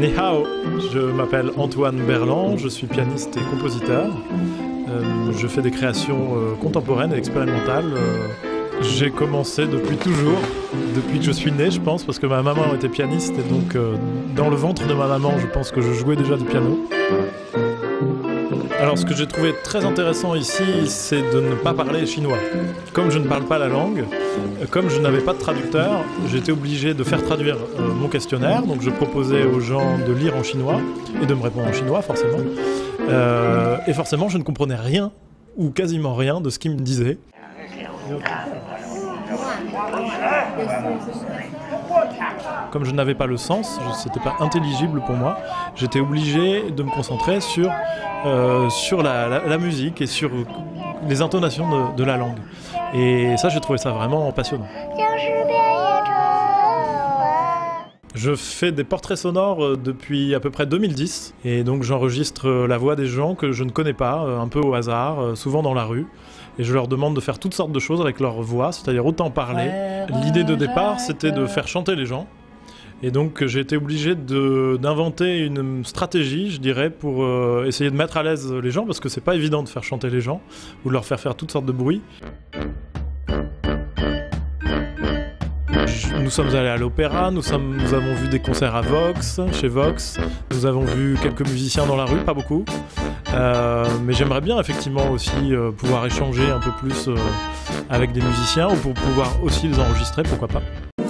Ni hao, je m'appelle Antoine Berland, je suis pianiste et compositeur. Je fais des créations contemporaines et expérimentales. J'ai commencé depuis toujours, depuis que je suis né, je pense, parce que ma maman était pianiste et donc dans le ventre de ma maman, je pense que je jouais déjà du piano. Alors ce que j'ai trouvé très intéressant ici, c'est de ne pas parler chinois. Comme je ne parle pas la langue, comme je n'avais pas de traducteur, j'étais obligé de faire traduire mon questionnaire, donc je proposais aux gens de lire en chinois et de me répondre en chinois forcément. Et forcément je ne comprenais rien, ou quasiment rien, de ce qu'ils me disaient. Comme je n'avais pas le sens, c'était pas intelligible pour moi, j'étais obligé de me concentrer sur la musique et sur les intonations de la langue. Et ça, j'ai trouvé ça vraiment passionnant. Je fais des portraits sonores depuis à peu près 2010, et donc j'enregistre la voix des gens que je ne connais pas, un peu au hasard, souvent dans la rue. Et je leur demande de faire toutes sortes de choses avec leur voix, c'est-à-dire autant parler. L'idée de départ, c'était de faire chanter les gens. Et donc j'ai été obligé d'inventer une stratégie, je dirais, pour essayer de mettre à l'aise les gens, parce que c'est pas évident de faire chanter les gens, ou de leur faire toutes sortes de bruits. Nous sommes allés à l'opéra, nous avons vu des concerts à Vox, chez Vox, nous avons vu quelques musiciens dans la rue, pas beaucoup. Mais j'aimerais bien effectivement aussi pouvoir échanger un peu plus avec des musiciens, ou pour pouvoir aussi les enregistrer, pourquoi pas.